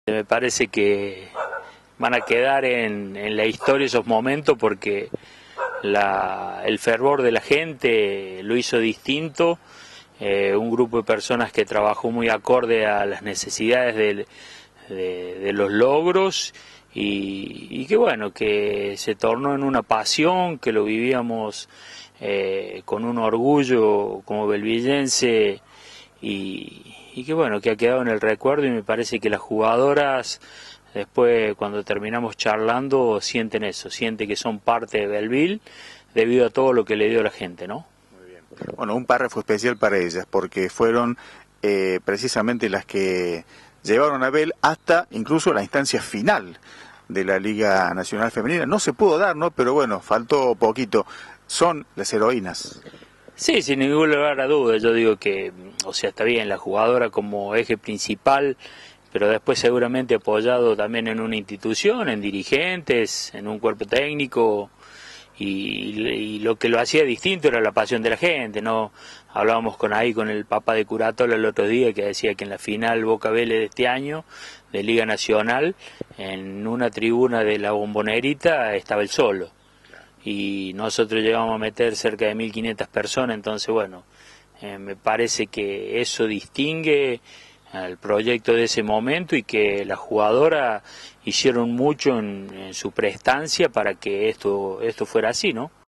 Me parece que van a quedar en la historia esos momentos porque el fervor de la gente lo hizo distinto, un grupo de personas que trabajó muy acorde a las necesidades de los logros y que bueno, que se tornó en una pasión, que lo vivíamos con un orgullo como belvillense y que bueno, que ha quedado en el recuerdo y me parece que las jugadoras después cuando terminamos charlando sienten eso, sienten que son parte de Belleville debido a todo lo que le dio la gente, ¿no? Muy bien. Bueno, un párrafo especial para ellas porque fueron precisamente las que llevaron a Bell hasta incluso la instancia final de la Liga Nacional Femenina. No se pudo dar, ¿no? Pero bueno, faltó poquito. Son las heroínas. Sí, sin ningún lugar a dudas, yo digo que, o sea, está bien, la jugadora como eje principal, pero después seguramente apoyado también en una institución, en dirigentes, en un cuerpo técnico, y lo que lo hacía distinto era la pasión de la gente, ¿no? Hablábamos con el papá de Curatola el otro día que decía que en la final Boca Vélez de este año, de Liga Nacional, en una tribuna de la Bombonerita estaba él solo. Y nosotros llegamos a meter cerca de 1.500 personas, entonces bueno, me parece que eso distingue al proyecto de ese momento y que las jugadoras hicieron mucho en su prestancia para que esto fuera así, ¿no?